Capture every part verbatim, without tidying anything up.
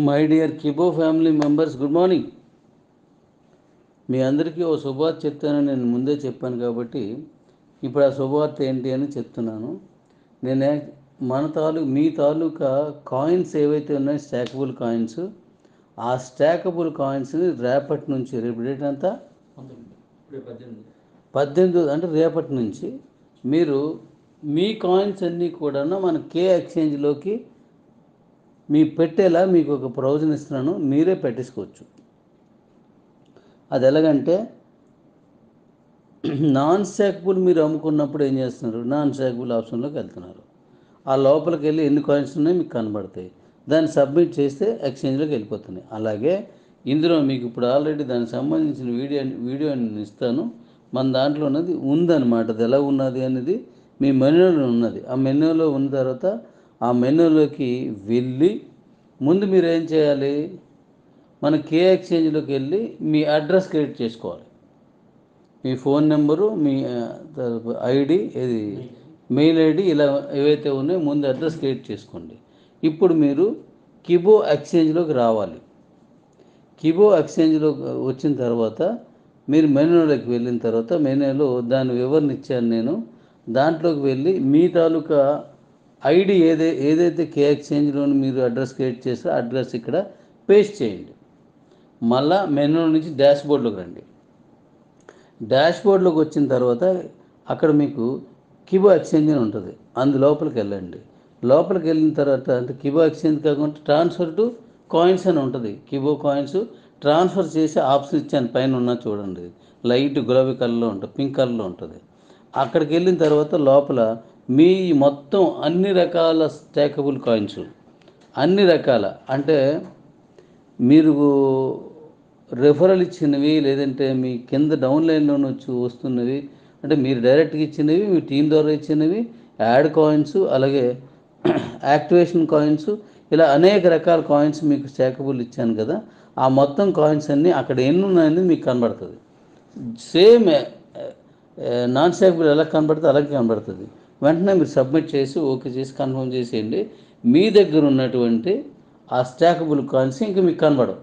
My dear Kibo family members, good morning. మీ అందరికీ ఓ శుభవార్త చెప్తానని నేను ముందే చెప్పాను కాబట్టి ఇప్పుడు ఆ శుభవార్త ఏంటి అని చెప్తున్నాను. నేను మన తాలూ మీ తాలూకా కాయిన్స్ ఏవైతే ఉన్నాయో స్టాకబుల్ కాయిన్స్, ఆ స్టాకబుల్ కాయిన్స్ని రేపటి నుంచి, రేపు డేట్ అంతా పద్దెనిమిది అంటే రేపటి నుంచి మీరు మీ కాయిన్స్ అన్నీ కూడా మన కే ఎక్స్చేంజ్లోకి మీ పెట్టేలా మీకు ఒక ప్రొవిజన్ ఇస్తున్నాను. మీరే పెట్టేసుకోవచ్చు. అది ఎలాగంటే, నాన్ స్టాకబుల్ మీరు అమ్ముకున్నప్పుడు ఏం చేస్తున్నారు, నాన్ స్టాకబుల్ ఆప్షన్లోకి వెళ్తున్నారు. ఆ లోపలికి వెళ్ళి ఎన్ని కాయిన్స్ ఉన్నాయో మీకు కనబడతాయి. దాన్ని సబ్మిట్ చేస్తే ఎక్స్చేంజ్లోకి వెళ్ళిపోతున్నాయి. అలాగే ఇందులో మీకు ఇప్పుడు ఆల్రెడీ దానికి సంబంధించిన వీడియో వీడియో నేను ఇస్తాను. మన దాంట్లో ఉన్నది ఉందన్నమాట. అది ఎలా ఉన్నది అనేది మీ మెనూలో ఉన్నది. ఆ మెనూలో ఉన్న తర్వాత ఆ మెనూలోకి వెళ్ళి ముందు మీరు ఏం చేయాలి, మన కే ఎక్స్చేంజ్లోకి వెళ్ళి మీ అడ్రస్ క్రియేట్ చేసుకోవాలి. మీ ఫోన్ నెంబరు, మీ ఐడి, ఏది మెయిల్ ఐడి, ఇలా ఏవైతే ఉన్నాయో ముందు అడ్రస్ క్రియేట్ చేసుకోండి. ఇప్పుడు మీరు కిబో ఎక్స్చేంజ్లోకి రావాలి. కిబో ఎక్స్చేంజ్లో వచ్చిన తర్వాత మీరు మెనూలోకి వెళ్ళిన తర్వాత మెనూలో దాని వివరణ ఇచ్చాను నేను. దాంట్లోకి వెళ్ళి మీ తాలూకా ఐడి ఏదై ఏదైతే కే ఎక్స్చేంజ్లోని మీరు అడ్రస్ క్రియేట్ చేస్తే అడ్రస్ ఇక్కడ పేస్ట్ చేయండి. మళ్ళా మెనూ నుంచి డాష్ బోర్డ్లోకి రండి. డాష్ బోర్డ్లోకి వచ్చిన తర్వాత అక్కడ మీకు కిబో ఎక్స్చేంజ్ అని ఉంటుంది. అందు లోపలికి వెళ్ళండి. లోపలికి వెళ్ళిన తర్వాత అంటే కిబో ఎక్స్చేంజ్ కాకుండా ట్రాన్స్ఫర్ టు కాయిన్స్ అని ఉంటుంది. కిబో కాయిన్స్ ట్రాన్స్ఫర్ చేసి ఆప్షన్ ఇచ్చాను, పైన ఉన్న చూడండి, లైట్ గులాబీ కలర్లో ఉంటుంది, పింక్ కలర్లో ఉంటుంది. అక్కడికి వెళ్ళిన తర్వాత లోపల మీ మొత్తం అన్ని రకాల స్టాకబుల్ కాయిన్స్, అన్ని రకాల అంటే మీరు రెఫరల్ ఇచ్చినవి, లేదంటే మీ కింద డౌన్లైన్లో వచ్చి వస్తున్నవి, అంటే మీరు డైరెక్ట్గా ఇచ్చినవి, మీ టీం ద్వారా ఇచ్చినవి, యాడ్ కాయిన్స్, అలాగే యాక్టివేషన్ కాయిన్స్, ఇలా అనేక రకాల కాయిన్స్ మీకు స్టాకబుల్ ఇచ్చాను కదా. ఆ మొత్తం కాయిన్స్ అన్నీ అక్కడ ఎన్ని ఉన్నాయని మీకు కనబడుతుంది. సేమ్ నాన్ స్టాకబుల్ ఎలా కనబడుతుంది అలాగే కనబడుతుంది. వెంటనే మీరు సబ్మిట్ చేసి ఓకే చేసి కన్ఫర్మ్ చేసేయండి. మీ దగ్గర ఉన్నటువంటి ఆ స్టాకబుల్ కాయిన్స్ ఇంకా మీకు కనబడవు,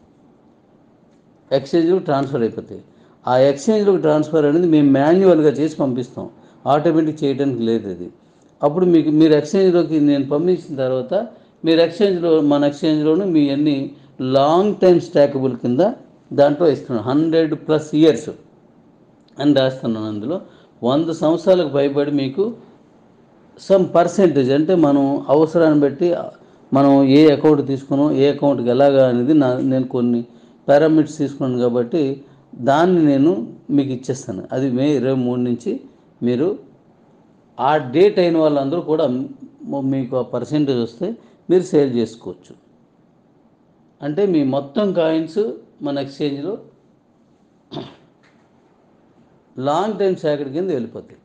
ఎక్స్చేంజ్లోకి ట్రాన్స్ఫర్ అయిపోతాయి. ఆ ఎక్స్చేంజ్లోకి ట్రాన్స్ఫర్ అనేది మేము మాన్యువల్గా చేసి పంపిస్తాం, ఆటోమేటిక్ చేయడానికి లేదు అది. అప్పుడు మీకు మీరు ఎక్స్చేంజ్లోకి నేను పంపించిన తర్వాత మీరు ఎక్స్చేంజ్లో మన ఎక్స్చేంజ్లోనూ మీ అన్ని లాంగ్ టైం స్టాకబుల్ కింద దాంట్లో ఇస్తున్నాను. హండ్రెడ్ ప్లస్ ఇయర్స్ అని రాస్తున్నాను. అందులో వంద సంవత్సరాలకు భయపడి మీకు సమ్ పర్సెంటేజ్, అంటే మనం అవసరాన్ని బట్టి మనం ఏ అకౌంట్ తీసుకున్నాం, ఏ అకౌంట్కి ఎలాగా అనేది నా నేను కొన్ని పారామీటర్స్ తీసుకున్నాను కాబట్టి దాన్ని నేను మీకు ఇచ్చేస్తాను. అది మే ఇరవై మూడు నుంచి మీరు ఆ డేట్ అయిన వాళ్ళందరూ కూడా మీకు ఆ పర్సెంటేజ్ వస్తే మీరు సేల్ చేసుకోవచ్చు. అంటే మీ మొత్తం కాయిన్స్ మన ఎక్స్చేంజ్లో లాంగ్ టైం సేకరణ కింద వెళ్ళిపోతాయి.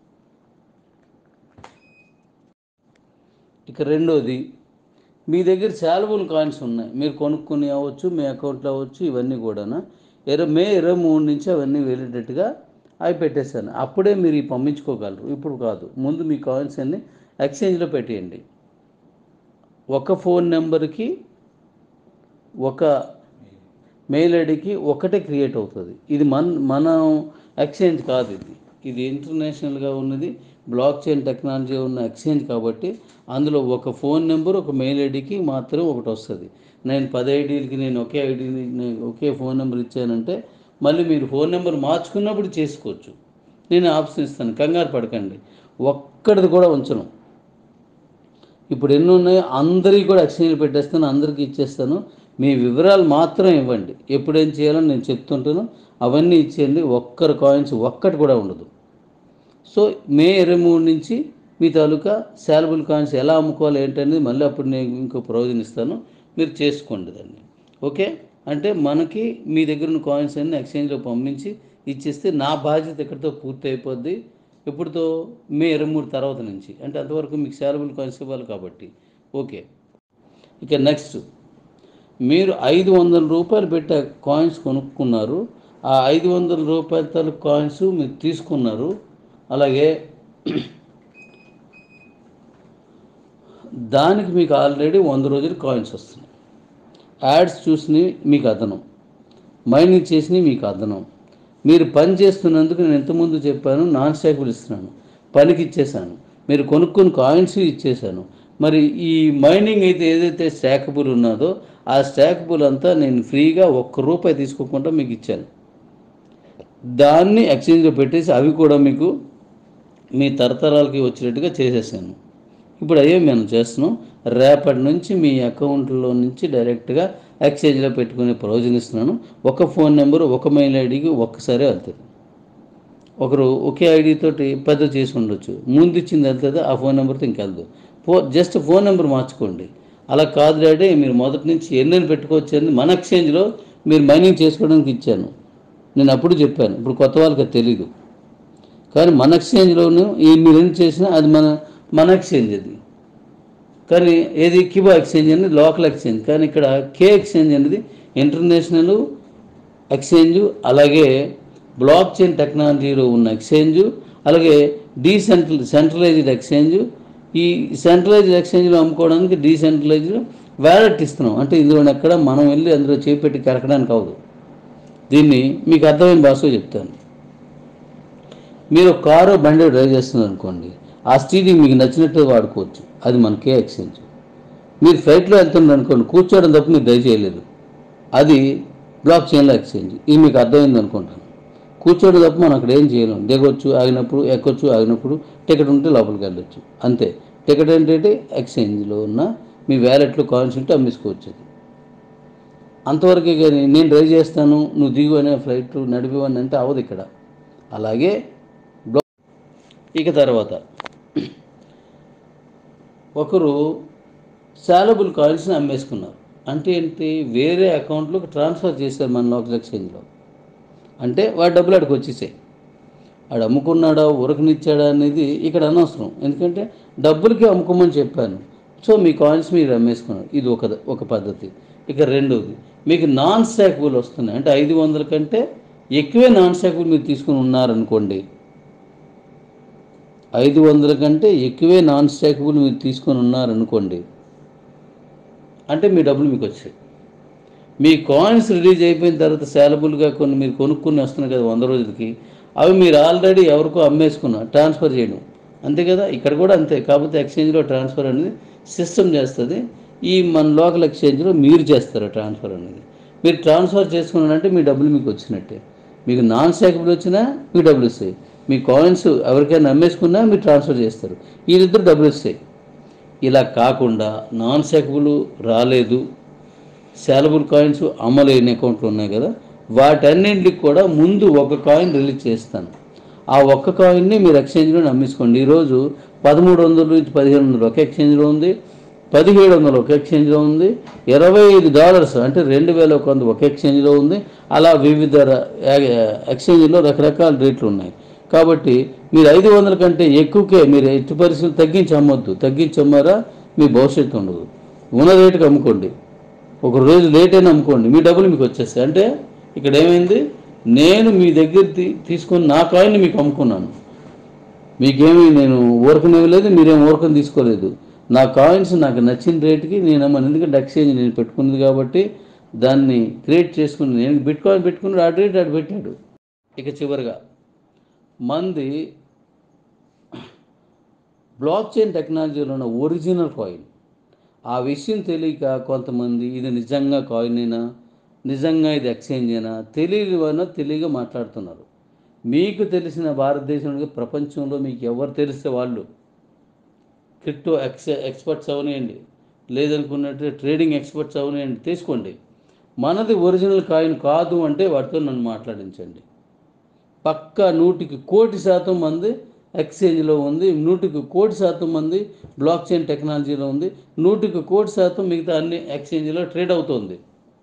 ఇక రెండోది, మీ దగ్గర సాల్వబుల్ కాయిన్స్ ఉన్నాయి, మీరు కొనుక్కొని అవ్వచ్చు, మీ అకౌంట్లో అవ్వచ్చు, ఇవన్నీ కూడా ఇరవై మే ఇరవై మూడు నుంచి అవన్నీ వెళ్ళేటట్టుగా అవి పెట్టేశాను. అప్పుడే మీరు ఈ పంపించుకోగలరు, ఇప్పుడు కాదు. ముందు మీ కాయిన్స్ అన్ని ఎక్స్చేంజ్లో పెట్టేయండి. ఒక ఫోన్ నెంబర్కి, ఒక మెయిల్ ఐడికి ఒకటే క్రియేట్ అవుతుంది. ఇది మన మన ఎక్స్చేంజ్ కాదు, ఇది ఇది ఇంటర్నేషనల్గా ఉన్నది, బ్లాక్ చైన్ టెక్నాలజీ ఉన్న ఎక్స్చేంజ్ కాబట్టి అందులో ఒక ఫోన్ నెంబర్, ఒక మెయిల్ ఐడికి మాత్రం ఒకటి వస్తుంది. నేను పది ఐడీలకి నేను ఒకే ఐడీని ఒకే ఫోన్ నెంబర్ ఇచ్చానంటే మళ్ళీ మీరు ఫోన్ నెంబర్ మార్చుకున్నప్పుడు చేసుకోవచ్చు. నేను ఆప్షన్ ఇస్తాను, కంగారు పడకండి. ఒక్కడిది కూడా ఉంచను. ఇప్పుడు ఎన్ని ఉన్నాయో అందరికీ కూడా ఎక్స్చేంజ్ పెట్టేస్తాను, అందరికీ ఇచ్చేస్తాను. మీ వివరాలు మాత్రం ఇవ్వండి. ఎప్పుడేం చేయాలని నేను చెప్తుంటాను, అవన్నీ ఇచ్చేయండి. ఒక్కరి కాయిన్స్ ఒక్కటి కూడా ఉండదు. సో మే ఇరవై మూడు నుంచి మీ తాలూకా సాల్వబుల్ కాయిన్స్ ఎలా అమ్ముకోవాలి ఏంటనేది మళ్ళీ అప్పుడు నేను ఇంకో ప్రయోజనం ఇస్తాను, మీరు చేసుకోండి దాన్ని. ఓకే, అంటే మనకి మీ దగ్గర ఉన్న కాయిన్స్ అన్ని ఎక్స్చేంజ్లో పంపించి ఇచ్చేస్తే నా బాధ్యత ఇక్కడితో పూర్తి అయిపోద్ది. ఎప్పుడుతో, మే ఇరవై మూడు తర్వాత నుంచి, అంటే అంతవరకు మీకు సాల్వబుల్ కాయిన్స్ ఇవ్వాలి కాబట్టి. ఓకే, ఇక నెక్స్ట్, మీరు ఐదు వందల రూపాయలు పెట్టే కాయిన్స్ కొనుక్కున్నారు. ఆ ఐదు వందల రూపాయల కాయిన్స్ మీరు తీసుకున్నారు. అలాగే దానికి మీకు ఆల్రెడీ వంద రోజులు కాయిన్స్ వస్తున్నాయి. యాడ్స్ చూసి మీకు అదనం, మైనింగ్ చేసి మీకు అదనం. మీరు పని చేస్తున్నందుకు నేను ఇంతకుముందు చెప్పాను, నాన్ స్టాకబుల్ ఇస్తున్నాను, పనికి ఇచ్చేసాను, మీరు కొనుక్కొని కాయిన్స్ ఇచ్చేసాను. మరి ఈ మైనింగ్ అయితే ఏదైతే స్టాకబుల్ ఉన్నదో ఆ స్టాకబుల్ అంతా నేను ఫ్రీగా ఒక్క రూపాయి తీసుకోకుండా మీకు ఇచ్చాను. దాన్ని ఎక్స్చేంజ్లో పెట్టేసి అవి కూడా మీకు మీ తరతరాలకి వచ్చేటట్టుగా చేసేసాను. ఇప్పుడు అయ్యే మేము చేస్తున్నాం. రేపటి నుంచి మీ అకౌంట్లో నుంచి డైరెక్ట్గా ఎక్స్చేంజ్లో పెట్టుకునే ప్రయోజనం ఇస్తున్నాను. ఒక ఫోన్ నెంబరు ఒక మెయిల్ ఐడికి ఒక్కసారే వెళ్తుంది. ఒకరు ఒకే ఐడి తోటి పెద్ద చేసి ఉండొచ్చు, ముందు ఇచ్చింది వెళ్తుంది, ఆ ఫోన్ నెంబర్తో ఇంకెళ్ళదు. ఫో జస్ట్ ఫోన్ నెంబర్ మార్చుకోండి. అలా కాదు డాడీ, మీరు మొదటి నుంచి ఎన్నెన్ని పెట్టుకోవచ్చు అని మన ఎక్స్చేంజ్లో మీరు మైనింగ్ చేసుకోవడానికి ఇచ్చాను. నేను అప్పుడు చెప్పాను, ఇప్పుడు కొత్త వాళ్ళకి అది తెలీదు. కానీ మన ఎక్స్చేంజ్లోనూ ఈ మీరు ఏం చేసినా అది మన మన ఎక్స్చేంజ్ అది. కానీ ఏది కిబా ఎక్స్చేంజ్ అనేది లోకల్ ఎక్స్చేంజ్, కానీ ఇక్కడ కే ఎక్స్చేంజ్ అనేది ఇంటర్నేషనల్ ఎక్స్చేంజ్, అలాగే బ్లాక్ చైన్ టెక్నాలజీలో ఉన్న ఎక్స్చేంజ్, అలాగే డీసెంట్రల్ సెంట్రలైజ్డ్ ఎక్స్చేంజ్. ఈ సెంట్రలైజ్డ్ ఎక్స్చేంజ్లో అమ్ముకోవడానికి డీసెంట్రలైజ్డ్ వ్యాలెట్ ఇస్తున్నాం. అంటే ఇందులో ఎక్కడ మనం వెళ్ళి అందులో చేపెట్టి కరకడానికి అవ్వదు. దీన్ని మీకు అర్థమైన భాషలో చెప్తాను. మీరు కారు బండి డ్రైవ్ చేస్తున్నారు అనుకోండి, ఆ స్టీరింగ్ మీకు నచ్చినట్టు వాడుకోవచ్చు, అది మన కే ఎక్స్చేంజ్. మీరు ఫ్లైట్లో వెళ్తున్నారు అనుకోండి, కూర్చోవడం తప్ప మీరు డ్రైవ్ చేయలేదు, అది బ్లాక్ చైన్లో ఎక్స్చేంజ్. ఇది మీకు అర్థమైంది అనుకుంటాను. కూర్చోవడం తప్ప మనం అక్కడ ఏం చేయలేం. దిగొచ్చు, ఆగినప్పుడు ఎక్కొచ్చు, ఆగినప్పుడు టికెట్ ఉంటే లోపలికి వెళ్ళొచ్చు, అంతే. టికెట్ ఏంటంటే ఎక్స్చేంజ్లో ఉన్న మీ వ్యాలెట్లో కాయిన్స్ ఉంటే అమ్మేసుకోవచ్చు. అది అంతవరకే. కానీ నేను డ్రైవ్ చేస్తాను నువ్వు దిగు అనే ఫ్లైట్ నడిపివని అంటే అవ్వదు ఇక్కడ. అలాగే ఇక తర్వాత ఒకరు సాలబుల్ కాయిన్స్ని అమ్మేసుకున్నారు. అంటే ఏంటి, వేరే అకౌంట్లోకి ట్రాన్స్ఫర్ చేశారు మన లోకల్ ఎక్స్చేంజ్లో. అంటే వాడు డబ్బులు అక్కడికి వచ్చేసాయి. వాడు అమ్ముకున్నాడా ఉరకనిచ్చాడా అనేది ఇక్కడ అనవసరం, ఎందుకంటే డబ్బులకి అమ్ముకోమని చెప్పాను. సో మీ కాయిన్స్ మీరు అమ్మేసుకున్నారు, ఇది ఒక ఒక పద్ధతి. ఇక రెండవది, మీకు నాన్ స్టాకబుల్ వస్తున్నాయి. అంటే ఐదు వందల కంటే ఎక్కువే నాన్ స్టాకబుల్ మీరు తీసుకుని ఉన్నారనుకోండి, ఐదు వందల కంటే ఎక్కువే నాన్ స్టాకబుల్ మీరు తీసుకొని ఉన్నారనుకోండి, అంటే మీ డబ్బులు మీకు వచ్చాయి. మీ కాయిన్స్ రిలీజ్ అయిపోయిన తర్వాత సేలబుల్గా కొన్ని మీరు కొనుక్కుని వస్తున్నాయి కదా వంద రోజులకి, అవి మీరు ఆల్రెడీ ఎవరికో అమ్మేసుకున్నారు, ట్రాన్స్ఫర్ చేయడం అంతే కదా. ఇక్కడ కూడా అంతే, కాకపోతే ఎక్స్చేంజ్లో ట్రాన్స్ఫర్ అనేది సిస్టమ్ చేస్తుంది, ఈ మన లోకల్ ఎక్స్చేంజ్లో మీరు చేస్తారు ట్రాన్స్ఫర్ అనేది. మీరు ట్రాన్స్ఫర్ చేసుకున్నారంటే మీ డబ్బులు మీకు వచ్చినట్టే. మీకు నాన్ స్టాకబుల్ వచ్చినా మీ డబ్బులు వస్తాయి, మీ కాయిన్స్ ఎవరికైనా అమ్మేసుకున్నా మీరు ట్రాన్స్ఫర్ చేస్తారు, వీళ్ళిద్దరు డబ్బులు వస్తాయి. ఇలా కాకుండా నాన్ స్టాకబుల్ రాలేదు, సేలబుల్ కాయిన్స్ అమ్మలేని అకౌంట్లు ఉన్నాయి కదా, వాటన్నింటికి కూడా ముందు ఒక కాయిన్ రిలీజ్ చేస్తాను. ఆ ఒక్క కాయిన్ని మీరు ఎక్స్చేంజ్లో అమ్మేసుకోండి. ఈరోజు పదమూడు వందల నుంచి పదిహేను వందలు ఒక ఎక్స్చేంజ్లో ఉంది, పదిహేడు వందలు ఒక ఎక్స్చేంజ్లో ఉంది, ఇరవై ఐదు డాలర్స్ అంటే రెండు వేల ఒక వంద ఒక ఎక్స్చేంజ్లో ఉంది. అలా వివిధ ఎక్స్చేంజ్లో రకరకాల రేట్లు ఉన్నాయి. కాబట్టి మీరు ఐదు వందల కంటే ఎక్కువకే మీరు ఎట్టి పరిస్థితులు తగ్గించి అమ్మొద్దు. తగ్గించి అమ్మారా మీ భవిష్యత్తు ఉండదు. ఉన్న రేటుకి అమ్ముకోండి, ఒక రోజు లేట్ అయినా అమ్ముకోండి, మీ డబ్బులు మీకు వచ్చేస్తాయి. అంటే ఇక్కడ ఏమైంది, నేను మీ దగ్గర తీసుకొని నా కాయిన్ని మీకు అమ్ముకున్నాను, మీకేమీ నేను ఊరకనే లేదు, మీరేం ఊరకం తీసుకోలేదు. నా కాయిన్స్ నాకు నచ్చిన రేటుకి నేను అమ్మాను, ఎందుకంటే ఎక్స్చేంజ్ నేను పెట్టుకున్నది కాబట్టి దాన్ని క్రియేట్ చేసుకుని నేను బిట్ కాయిన్ పెట్టుకున్నాడు, ఆ రేట్ ఆడు పెట్టాడు. ఇక చివరిగా మంది బ్లాక్ చైన్ టెక్నాలజీలో ఉన్న ఒరిజినల్ కాయిన్, ఆ విషయం తెలియక కొంతమంది ఇది నిజంగా కాయిన్ అయినా, నిజంగా ఇది ఎక్స్చేంజ్ అయినా తెలియనివన్నా తెలియగా మాట్లాడుతున్నారు. మీకు తెలిసిన భారతదేశంలో ప్రపంచంలో మీకు ఎవరు తెలిస్తే వాళ్ళు క్రిప్టో ఎక్స్ ఎక్స్పర్ట్స్ అవనియండి, లేదనుకున్నట్టు ట్రేడింగ్ ఎక్స్పర్ట్స్ అవనియండి, తీసుకోండి. మనది ఒరిజినల్ కాయిన్ కాదు అంటే వాటితో నన్ను మాట్లాడించండి. పక్కా నూటికి కోటి శాతం మంది ఎక్స్చేంజ్లో ఉంది, నూటికి కోటి శాతం మంది బ్లాక్ చైన్ టెక్నాలజీలో ఉంది, నూటికి కోటి శాతం మిగతా అన్ని ఎక్స్చేంజ్లో ట్రేడ్ అవుతుంది.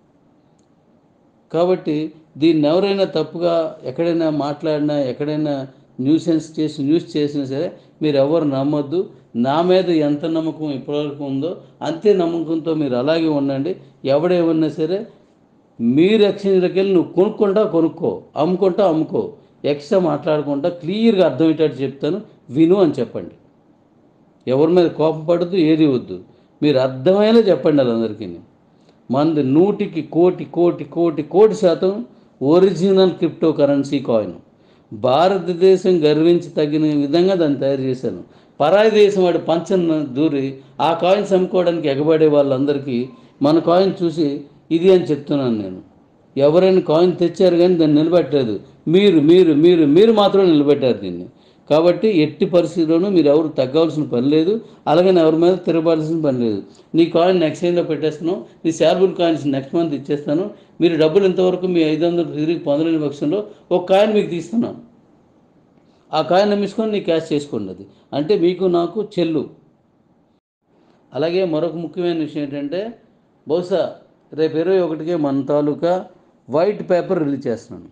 కాబట్టి దీన్ని ఎవరైనా తప్పుగా ఎక్కడైనా మాట్లాడినా, ఎక్కడైనా న్యూసెన్స్ చేసి న్యూస్ చేసినా సరే మీరు ఎవరు నమ్మొద్దు. నా మీద ఎంత నమ్మకం ఇప్పటివరకు ఉందో అంతే నమ్మకంతో మీరు అలాగే ఉండండి. ఎవడేమన్నా సరే మీరు ఎక్స్చేంజ్లోకి వెళ్ళి నువ్వు కొనుక్కుంటా కొనుక్కో, అమ్ముకుంటా అమ్ముకో, ఎక్స్ట్రా మాట్లాడుకుంటా క్లియర్గా అర్థమయ్యేటట్టు చెప్తాను విను అని చెప్పండి. ఎవరి మీద కోపం పడద్దు, ఏది వద్దు, మీరు అర్థమయ్యేలా చెప్పండి వాళ్ళందరికీ. మంది నూటికి కోటి కోటి కోటి కోటి శాతం ఒరిజినల్ క్రిప్టో కరెన్సీ కాయిన్. భారతదేశం గర్వించి తగిన విధంగా దాన్ని తయారు చేశాను. పరాయి దేశం వాడు పంచన దూరి ఆ కాయిన్స్ అమ్ముకోవడానికి ఎగబడే వాళ్ళందరికీ మన కాయిన్ చూసి ఇది అని చెప్తున్నాను నేను. ఎవరైనా కాయిన్ తెచ్చారు కానీ దాన్ని నిలబెట్టలేదు. మీరు మీరు మీరు మీరు మాత్రం నిలబెట్టారు దీన్ని. కాబట్టి ఎట్టి పరిస్థితుల్లోనూ మీరు ఎవరు తగ్గవలసిన పని లేదు, అలాగని ఎవరి మీద తిరగవలసిన పని లేదు. నీ కాయిన్ ఎక్స్చేంజ్లో పెట్టేస్తున్నావు, నీ శాల్బుల్ కాయిన్స్ నెక్స్ట్ మంత్ ఇచ్చేస్తాను. మీరు డబ్బులు ఇంతవరకు మీ ఐదు వందలు తిరిగి పొందలేని పక్షంలో ఒక కాయిన్ మీకు తీస్తున్నాను. ఆ కాయిన్ అమ్మించుకొని నీ క్యాష్ చేసుకోండి. అది అంటే మీకు నాకు చెల్లు. అలాగే మరొక ముఖ్యమైన విషయం ఏంటంటే, బహుశా రేపు ఇరవై ఒకటికే మన తాలూకా వైట్ పేపర్ రిలీజ్ చేస్తున్నాను.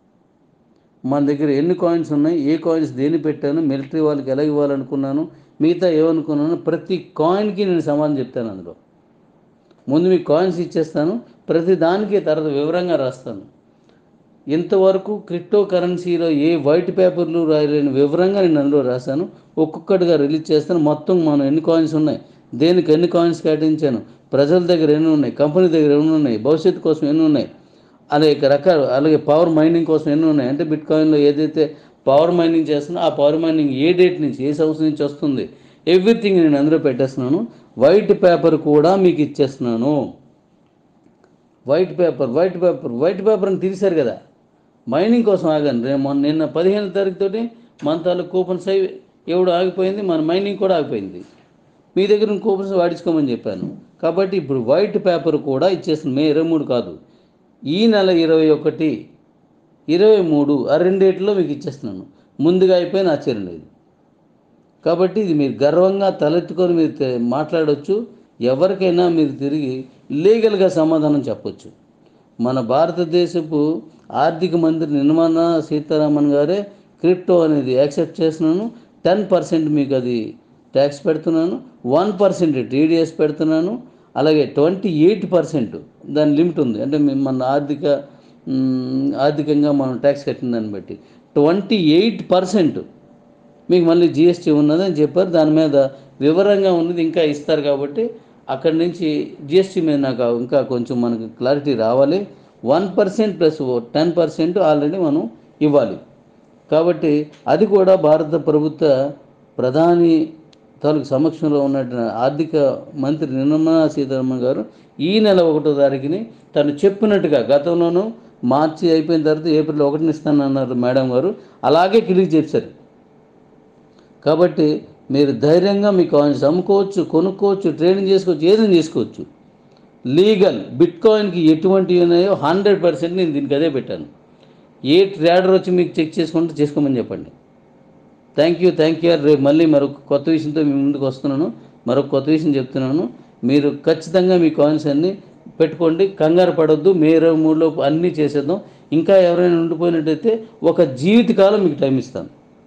మన దగ్గర ఎన్ని కాయిన్స్ ఉన్నాయి, ఏ కాయిన్స్ దేని పెట్టాను, మిలిటరీ వాళ్ళకి ఎలా ఇవ్వాలనుకున్నాను, మిగతా ఏమనుకున్నాను, ప్రతి కాయిన్కి నేను సమాధానం చెప్తాను. అందులో ముందు మీకు కాయిన్స్ ఇచ్చేస్తాను, ప్రతి దానికి తర్వాత వివరంగా రాస్తాను. ఇంతవరకు క్రిప్టో కరెన్సీలో ఏ వైట్ పేపర్లు రాయలేని వివరంగా నేను అందులో రాశాను. ఒక్కొక్కటిగా రిలీజ్ చేస్తాను. మొత్తం మనం ఎన్ని కాయిన్స్ ఉన్నాయి, దేనికి ఎన్ని కాయిన్స్ కేటాయించాను, ప్రజల దగ్గర ఎన్ని ఉన్నాయి, కంపెనీ దగ్గర ఎన్ని ఉన్నాయి, భవిష్యత్తు కోసం ఎన్ని ఉన్నాయి, అనేక రకాలు, అలాగే పవర్ మైనింగ్ కోసం ఎన్ని ఉన్నాయి, అంటే బిట్ కాయిన్లో ఏదైతే పవర్ మైనింగ్ చేస్తున్నా ఆ పవర్ మైనింగ్ ఏ డేట్ నుంచి ఏ సంవత్సరం నుంచి వస్తుంది, ఎవ్రీథింగ్ నేను అందులో పెట్టేస్తున్నాను. వైట్ పేపర్ కూడా మీకు ఇచ్చేస్తున్నాను. White paper white paper white paper అని తీశారు కదా, మైనింగ్ కోసం ఆగాను. రేపు మొన్న నిన్న పదిహేను తారీఖు తోటి మన తాలూకు కూపన్స్ అవి ఎవడు ఆగిపోయింది, మన మైనింగ్ కూడా ఆగిపోయింది. మీ దగ్గర ఉన్న కూపన్స్ వాడించుకోమని చెప్పాను. కాబట్టి ఇప్పుడు వైట్ పేపర్ కూడా ఇచ్చేస్తుంది. మే ఇరవై మూడు కాదు, ఈ నెల ఇరవై ఒకటి ఇరవై మూడు ఆ రెండేట్లో మీకు ఇచ్చేస్తున్నాను. ముందుగా అయిపోయిన ఆశ్చర్యం లేదు. కాబట్టి ఇది మీరు గర్వంగా తలెత్తుకొని మీరు మాట్లాడవచ్చు. ఎవరికైనా మీరు తిరిగి లీగల్గా సమాధానం చెప్పొచ్చు. మన భారతదేశపు ఆర్థిక మంత్రి నిర్మలా సీతారామన్ గారే క్రిప్టో అనేది యాక్సెప్ట్ చేస్తున్నాను, టెన్ పర్సెంట్ మీకు అది ట్యాక్స్ పెడుతున్నాను, వన్ పర్సెంట్ టీడీఎస్ పెడుతున్నాను, అలాగే ట్వంటీ ఎయిట్ పర్సెంట్ దాని లిమిట్ ఉంది. అంటే మన ఆర్థిక ఆర్థికంగా మనం ట్యాక్స్ కట్టిన దాన్ని బట్టి ట్వంటీ ఎయిట్ పర్సెంట్ మీకు మళ్ళీ జిఎస్టీ ఉన్నదని చెప్పారు. దాని మీద వివరంగా ఉన్నది ఇంకా ఇస్తారు. కాబట్టి అక్కడి నుంచి జిఎస్టీ మీద నాకు ఇంకా కొంచెం మనకు క్లారిటీ రావాలి. One percent plus ten percent already మనం ఇవ్వాలి. కాబట్టి అది కూడా భారత ప్రభుత్వ ప్రధాని తాలూకు సమక్షంలో ఉన్న ఆర్థిక మంత్రి నిర్మలా సీతారామన్ గారు ఈ నెల ఒకటో తారీఖుని తను చెప్పినట్టుగా, గతంలోనూ మార్చి అయిపోయిన తర్వాత ఏప్రిల్ ఒకటిని ఇస్తానన్నారు మేడం గారు, అలాగే క్లిక్ చేశారు. కాబట్టి మీరు ధైర్యంగా మీ కాయిన్స్ అమ్ముకోవచ్చు, కొనుక్కోవచ్చు, ట్రేడింగ్ చేసుకోవచ్చు, ఏదైనా చేసుకోవచ్చు. లీగల్. బిట్ కాయిన్కి ఎటువంటి ఉన్నాయో హండ్రెడ్ పర్సెంట్ నేను దీనికి అదే పెట్టాను. ఏ ట్రేడర్ వచ్చి మీకు చెక్ చేసుకుంటే చేసుకోమని చెప్పండి. థ్యాంక్ యూ థ్యాంక్ యూ రేపు మళ్ళీ మరొక కొత్త విషయంతో మీ ముందుకు వస్తున్నాను. మరొక కొత్త విషయం చెప్తున్నాను. మీరు ఖచ్చితంగా మీ కాయిన్స్ అన్నీ పెట్టుకోండి, కంగారు పడొద్దు. మే ఇరవై మూడులోపు అన్నీ చేసేద్దాం. ఇంకా ఎవరైనా ఉండిపోయినట్టయితే ఒక జీవితకాలం మీకు టైం ఇస్తాను.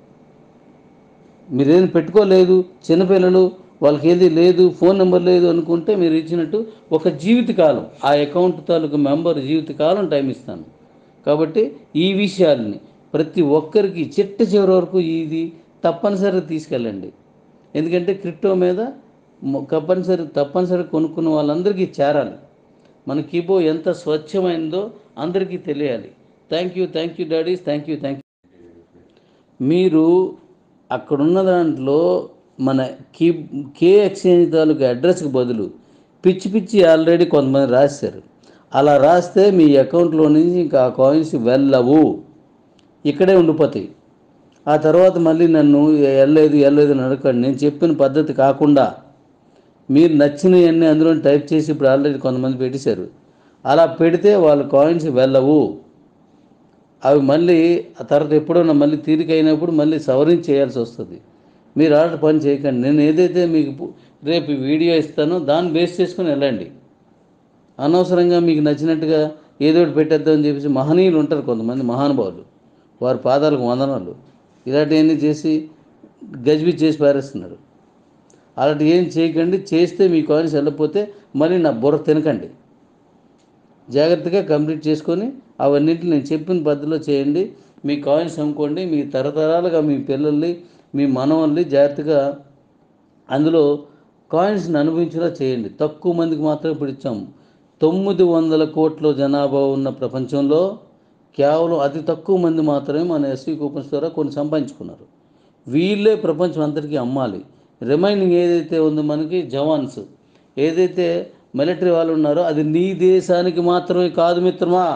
మీరేం పెట్టుకోలేదు, చిన్నపిల్లలు వాళ్ళకి ఏది లేదు, ఫోన్ నెంబర్ లేదు అనుకుంటే మీరు ఇచ్చినట్టు ఒక జీవితకాలం ఆ అకౌంట్ తాలూకు మెంబర్ జీవితకాలం టైం ఇస్తాను. కాబట్టి ఈ విషయాల్ని ప్రతి ఒక్కరికి చిట్ట చివరి వరకు ఇది తప్పనిసరిగా తీసుకెళ్ళండి. ఎందుకంటే క్రిప్టో మీద తప్పనిసరి తప్పనిసరి కొనుక్కున్న వాళ్ళందరికీ చేరాలి. మన కీబో ఎంత స్వచ్ఛమైందో అందరికీ తెలియాలి. Thank you thank you daddies, thank you thank you. మీరు అక్కడున్న దాంట్లో మన కీ కే ఎక్స్చేంజ్ తాలూకు అడ్రస్కి బదులు పిచ్చి పిచ్చి ఆల్రెడీ కొంతమంది రాశారు. అలా రాస్తే మీ అకౌంట్లో నుంచి ఇంకా ఆ కాయిన్స్ వెళ్ళవు, ఇక్కడే ఉండిపోతాయి. ఆ తర్వాత మళ్ళీ నన్ను వెళ్ళలేదు వెళ్ళలేదు అని అడగండి. నేను చెప్పిన పద్ధతి కాకుండా మీరు నచ్చినవన్నీ అందులో టైప్ చేసి ఇప్పుడు ఆల్రెడీ కొంతమంది పెట్టేశారు. అలా పెడితే వాళ్ళ కాయిన్స్ వెళ్ళవు. అవి మళ్ళీ ఆ తర్వాత ఎప్పుడైనా మళ్ళీ తీరిక అయినప్పుడు మళ్ళీ సవరించి చేయాల్సి వస్తుంది. మీరు ఆర్డర్ పని చేయకండి. నేను ఏదైతే మీకు రేపు వీడియో ఇస్తానో దాన్ని బేస్ చేసుకుని వెళ్ళండి. అనవసరంగా మీకు నచ్చినట్టుగా ఏదో ఒకటి పెట్టేద్దామని చెప్పేసి మహనీయులు ఉంటారు కొంతమంది మహానుభావులు, వారి పాదాలకు వందనాలు, ఇలాంటివన్నీ చేసి గజిబిజి చేసి పారేస్తున్నారు. అలాంటి ఏం చేయకండి. చేస్తే మీ కాయిన్స్ వెళ్ళకపోతే మళ్ళీ నా బుర్ర తినకండి. జాగ్రత్తగా కంప్లీట్ చేసుకొని అవన్నింటిని నేను చెప్పిన పద్ధతిలో చేయండి. మీ కాయిన్స్ అమ్ముకోండి. మీ తరతరాలుగా మీ పిల్లల్ని మీ మనవల్ని జాగ్రత్తగా అందులో కాయిన్స్ని అనుభవించేలా చేయండి. తక్కువ మందికి మాత్రం ఇప్పుడు ఇచ్చాము. తొమ్మిది వందల కోట్ల జనాభా ఉన్న ప్రపంచంలో కేవలం అతి తక్కువ మంది మాత్రమే మన ఎస్వి కూపన్స్ ద్వారా కొన్ని సంపాదించుకున్నారు. వీళ్ళే ప్రపంచం అంతటికీ అమ్మాలి. రిమైనింగ్ ఏదైతే ఉందో మనకి జవాన్స్, ఏదైతే మిలిటరీ వాళ్ళు ఉన్నారో అది నీ దేశానికి మాత్రమే కాదు మిత్రమా,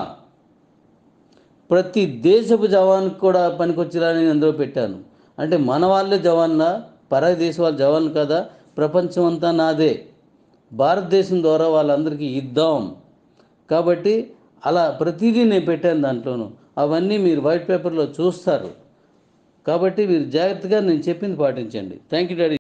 ప్రతి దేశపు జవాన్కి కూడా పనికొచ్చేలా నేను అందులో పెట్టాను. అంటే మన వాళ్ళే జవాన్లా, పరాయి దేశ వాళ్ళ జవాన్లు కదా, ప్రపంచం అంతా నాదే, భారతదేశం ద్వారా వాళ్ళందరికీ ఇద్దాం. కాబట్టి అలా ప్రతిదీ నేను పెట్టాను దాంట్లోనూ. అవన్నీ మీరు వైట్ పేపర్లో చూస్తారు. కాబట్టి మీరు జాగ్రత్తగా నేను చెప్పింది పాటించండి. Thank you daddy.